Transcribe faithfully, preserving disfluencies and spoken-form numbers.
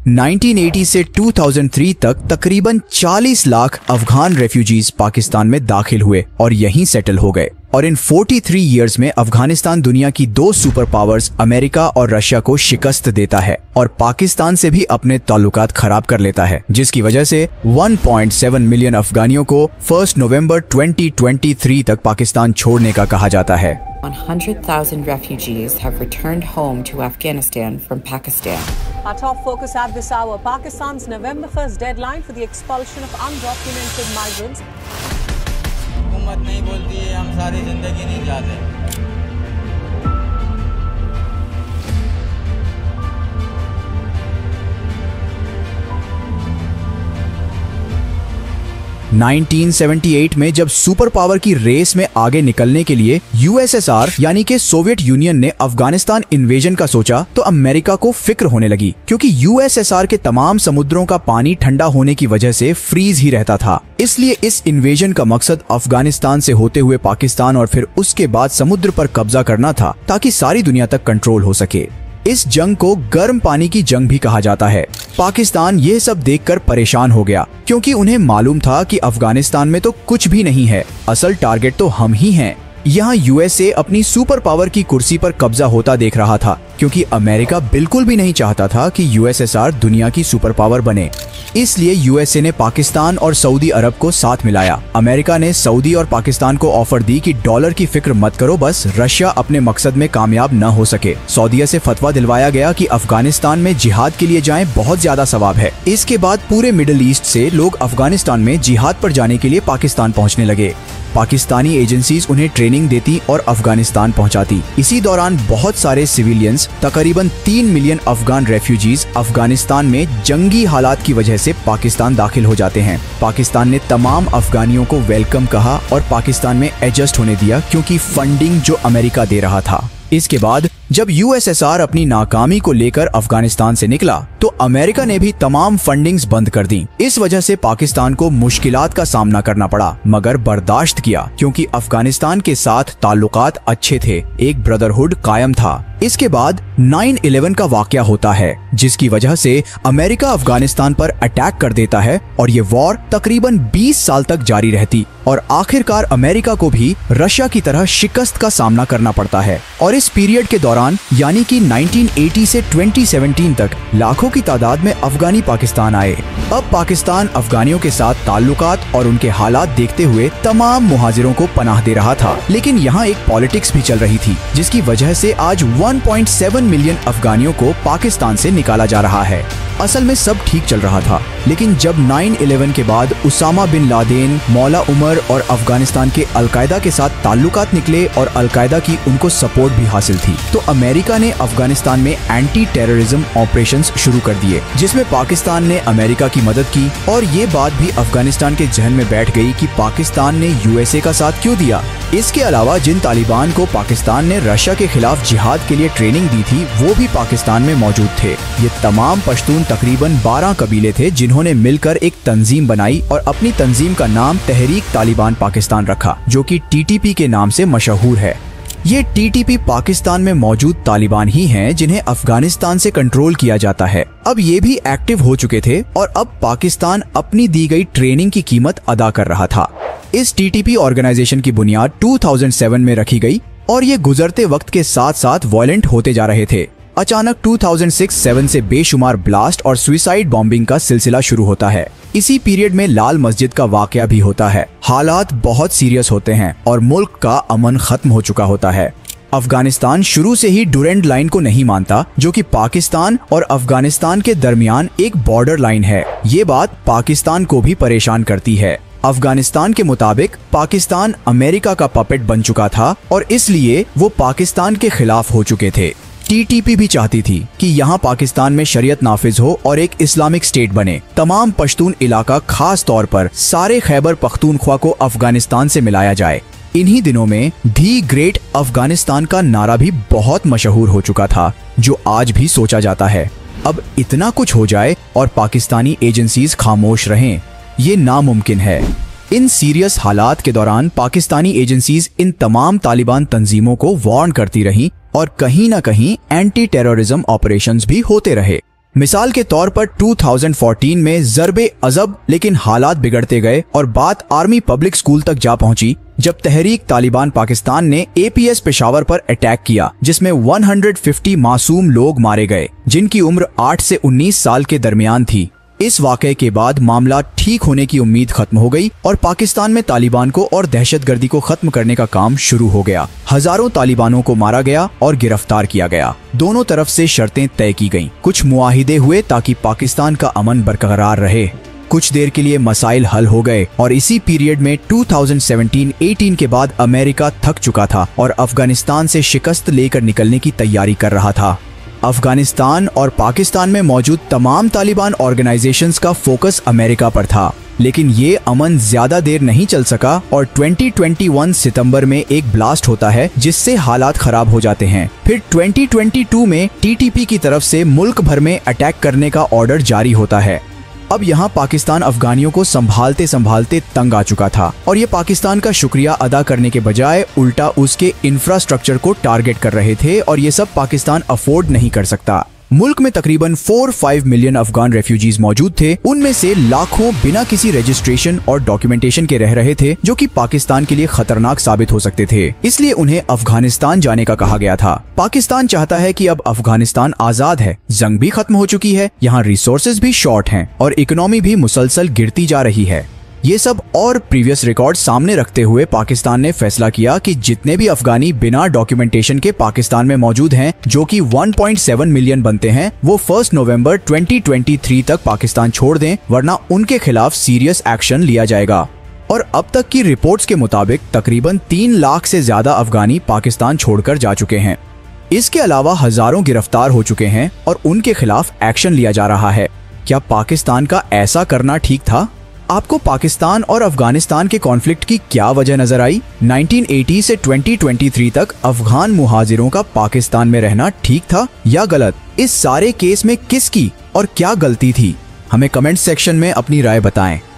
Nineteen eighty से two thousand three तक तकरीबन चालीस लाख अफगान रेफ्यूजीज पाकिस्तान में दाखिल हुए और यहीं सेटल हो गए। और इन तैंतालीस इयर्स में अफगानिस्तान दुनिया की दो सुपर पावर्स अमेरिका और रशिया को शिकस्त देता है और पाकिस्तान से भी अपने ताल्लुकात खराब कर लेता है, जिसकी वजह से वन पॉइंट सेवन मिलियन अफगानियों को first November twenty twenty three तक पाकिस्तान छोड़ने का कहा जाता है। one hundred thousand refugees have returned home to Afghanistan from Pakistan. Our top focus at this hour, Pakistan's November first deadline for the expulsion of undocumented migrants. हुकूमत नहीं बोलती है, हम सारी जिंदगी नहीं जाते। नाइनटीन सेवेंटी एट में जब सुपर पावर की रेस में आगे निकलने के लिए यूएसएसआर यानी कि सोवियत यूनियन ने अफगानिस्तान इन्वेजन का सोचा तो अमेरिका को फिक्र होने लगी, क्योंकि यूएसएसआर के तमाम समुद्रों का पानी ठंडा होने की वजह से फ्रीज ही रहता था। इसलिए इस इन्वेजन का मकसद अफगानिस्तान से होते हुए पाकिस्तान और फिर उसके बाद समुद्र पर कब्जा करना था, ताकि सारी दुनिया तक कंट्रोल हो सके। इस जंग को गर्म पानी की जंग भी कहा जाता है। पाकिस्तान ये सब देखकर परेशान हो गया, क्योंकि उन्हें मालूम था कि अफगानिस्तान में तो कुछ भी नहीं है, असल टारगेट तो हम ही हैं। यहाँ यूएसए अपनी सुपर पावर की कुर्सी पर कब्जा होता देख रहा था, क्योंकि अमेरिका बिल्कुल भी नहीं चाहता था कि यूएसएसआर दुनिया की सुपर पावर बने। इसलिए यूएसए ने पाकिस्तान और सऊदी अरब को साथ मिलाया। अमेरिका ने सऊदी और पाकिस्तान को ऑफर दी कि डॉलर की फिक्र मत करो, बस रशिया अपने मकसद में कामयाब न हो सके। सऊदीया से फतवा दिलवाया गया कि अफगानिस्तान में जिहाद के लिए जाएं, बहुत ज्यादा सवाब है। इसके बाद पूरे मिडिल ईस्ट से लोग अफगानिस्तान में जिहाद पर जाने के लिए पाकिस्तान पहुँचने लगे। पाकिस्तानी एजेंसीज उन्हें ट्रेनिंग देती और अफगानिस्तान पहुंचाती। इसी दौरान बहुत सारे सिविलियंस, तकरीबन तीन मिलियन अफगान रेफ्यूजीज अफगानिस्तान में जंगी हालात की वजह से पाकिस्तान दाखिल हो जाते हैं। पाकिस्तान ने तमाम अफगानियों को वेलकम कहा और पाकिस्तान में एडजस्ट होने दिया, क्योंकि फंडिंग जो अमेरिका दे रहा था। इसके बाद जब यूएसएसआर अपनी नाकामी को लेकर अफगानिस्तान से निकला तो अमेरिका ने भी तमाम फंडिंग्स बंद कर दी। इस वजह से पाकिस्तान को मुश्किलात का सामना करना पड़ा, मगर बर्दाश्त किया, क्योंकि अफगानिस्तान के साथ ताल्लुकात अच्छे थे, एक ब्रदरहुड कायम था। इसके बाद नाइन इलेवन का वाकया होता है, जिसकी वजह से अमेरिका अफगानिस्तान पर अटैक कर देता है और ये वॉर तकरीबन बीस साल तक जारी रहती और आखिरकार अमेरिका को भी रशिया की तरह शिकस्त का सामना करना पड़ता है। और इस पीरियड के दौरान यानी कि नाइनटीन एटी से ट्वेंटी सेवनटीन तक लाखों की तादाद में अफगानी पाकिस्तान आए। अब पाकिस्तान अफगानियों के साथ ताल्लुकात और उनके हालात देखते हुए तमाम मुहाजिरों को पनाह दे रहा था, लेकिन यहाँ एक पॉलिटिक्स भी चल रही थी, जिसकी वजह से आज वन पॉइंट सेवन मिलियन अफगानियों को पाकिस्तान से निकाला जा रहा है। असल में सब ठीक चल रहा था, लेकिन जब नाइन इलेवन के बाद उसामा बिन लादेन, मौला उमर और अफगानिस्तान के अलकायदा के साथ ताल्लुकात निकले और अलकायदा की उनको सपोर्ट भी हासिल थी, तो अमेरिका ने अफगानिस्तान में एंटी टेररिज्म ऑपरेशंस शुरू कर दिए, जिसमें पाकिस्तान ने अमेरिका की मदद की। और ये बात भी अफगानिस्तान के जहन में बैठ गई कि पाकिस्तान ने यूएसए का साथ क्यों दिया। इसके अलावा जिन तालिबान को पाकिस्तान ने रशिया के खिलाफ जिहाद के लिए ट्रेनिंग दी थी, वो भी पाकिस्तान में मौजूद थे। ये तमाम पश्तून तकरीबन बारह कबीले थे, जिन्होंने मिलकर एक तंजीम बनाई और अपनी तंजीम का नाम तहरीक तालिबान पाकिस्तान रखा, जो कि टीटीपी के नाम से मशहूर है। ये टीटीपी पाकिस्तान में मौजूद तालिबान ही हैं, जिन्हें अफगानिस्तान से कंट्रोल किया जाता है। अब ये भी एक्टिव हो चुके थे और अब पाकिस्तान अपनी दी गई ट्रेनिंग की कीमत अदा कर रहा था। इस टीटीपी ऑर्गेनाइजेशन की बुनियाद टू थाउज़ेंड सेवन में रखी गई और ये गुजरते वक्त के साथ साथ वायलेंट होते जा रहे थे। अचानक टू थाउज़ेंड सिक्स सेवन से बेशुमार ब्लास्ट और सुसाइड बॉम्बिंग का सिलसिला शुरू होता है। इसी पीरियड में लाल मस्जिद का वाकया भी होता है। हालात बहुत सीरियस होते हैं और मुल्क का अमन खत्म हो चुका होता है। अफगानिस्तान शुरू से ही डुरेंट लाइन को नहीं मानता, जो कि पाकिस्तान और अफगानिस्तान के दरमियान एक बॉर्डर लाइन है। ये बात पाकिस्तान को भी परेशान करती है। अफगानिस्तान के मुताबिक पाकिस्तान अमेरिका का पपेट बन चुका था और इसलिए वो पाकिस्तान के खिलाफ हो चुके थे। टीटीपी भी चाहती थी कि यहाँ पाकिस्तान में शरीयत नाफिज हो और एक इस्लामिक स्टेट बने। तमाम पश्तून इलाका, खास तौर पर सारे खैबर पख्तूनख्वा को अफगानिस्तान से मिलाया जाए। इन्हीं दिनों में दी ग्रेट अफगानिस्तान का नारा भी बहुत मशहूर हो चुका था, जो आज भी सोचा जाता है। अब इतना कुछ हो जाए और पाकिस्तानी एजेंसीज खामोश रहें, ये नामुमकिन है। इन सीरियस हालात के दौरान पाकिस्तानी एजेंसीज इन तमाम तालिबान तंजीमों को वार्न करती रहीं और कहीं न कहीं एंटी टेररिज्म ऑपरेशंस भी होते रहे। मिसाल के तौर पर दो हज़ार चौदह में ज़रबे अज़ब, लेकिन हालात बिगड़ते गए और बात आर्मी पब्लिक स्कूल तक जा पहुंची जब तहरीक तालिबान पाकिस्तान ने ए पी एस पेशावर पर अटैक किया, जिसमें एक सौ पचास मासूम लोग मारे गए जिनकी उम्र आठ से उन्नीस साल के दरमियान थी। इस वाक़े के बाद मामला ठीक होने की उम्मीद खत्म हो गई और पाकिस्तान में तालिबान को और दहशतगर्दी को खत्म करने का काम शुरू हो गया। हजारों तालिबानों को मारा गया और गिरफ्तार किया गया। दोनों तरफ से शर्तें तय की गईं। कुछ मुआहिदे हुए ताकि पाकिस्तान का अमन बरकरार रहे। कुछ देर के लिए मसाइल हल हो गए और इसी पीरियड में दो हज़ार सत्रह अठारह के बाद अमेरिका थक चुका था और अफगानिस्तान से शिकस्त लेकर निकलने की तैयारी कर रहा था। अफगानिस्तान और पाकिस्तान में मौजूद तमाम तालिबान ऑर्गेनाइजेशंस का फोकस अमेरिका पर था, लेकिन ये अमन ज्यादा देर नहीं चल सका और दो हज़ार इक्कीस सितंबर में एक ब्लास्ट होता है जिससे हालात खराब हो जाते हैं। फिर दो हज़ार बाईस में टी टी पी की तरफ से मुल्क भर में अटैक करने का ऑर्डर जारी होता है। अब यहाँ पाकिस्तान अफगानियों को संभालते संभालते तंग आ चुका था और ये पाकिस्तान का शुक्रिया अदा करने के बजाय उल्टा उसके इंफ्रास्ट्रक्चर को टारगेट कर रहे थे और ये सब पाकिस्तान अफोर्ड नहीं कर सकता। मुल्क में तकरीबन चार पाँच मिलियन अफगान रेफ्यूजीज मौजूद थे। उनमें से लाखों बिना किसी रजिस्ट्रेशन और डॉक्यूमेंटेशन के रह रहे थे, जो कि पाकिस्तान के लिए खतरनाक साबित हो सकते थे। इसलिए उन्हें अफगानिस्तान जाने का कहा गया था। पाकिस्तान चाहता है कि अब अफगानिस्तान आजाद है, जंग भी खत्म हो चुकी है, यहाँ रिसोर्सेज भी शॉर्ट हैं और इकोनॉमी भी मुसलसल गिरती जा रही है। ये सब और प्रीवियस रिकॉर्ड सामने रखते हुए पाकिस्तान ने फैसला किया कि जितने भी अफगानी बिना डॉक्यूमेंटेशन के पाकिस्तान में मौजूद हैं, जो कि एक पॉइंट सात मिलियन बनते हैं, वो फर्स्ट नवंबर दो हज़ार तेईस तक पाकिस्तान छोड़ दें, वरना उनके खिलाफ सीरियस एक्शन लिया जाएगा। और अब तक की रिपोर्ट्स के मुताबिक तकरीबन तीन लाख से ज्यादा अफगानी पाकिस्तान छोड़कर जा चुके हैं। इसके अलावा हजारों गिरफ्तार हो चुके हैं और उनके खिलाफ एक्शन लिया जा रहा है। क्या पाकिस्तान का ऐसा करना ठीक था? आपको पाकिस्तान और अफगानिस्तान के कॉन्फ्लिक्ट की क्या वजह नजर आई? उन्नीस सौ अस्सी से दो हज़ार तेईस तक अफगान मुहाजिरों का पाकिस्तान में रहना ठीक था या गलत? इस सारे केस में किसकी और क्या गलती थी? हमें कमेंट सेक्शन में अपनी राय बताएं।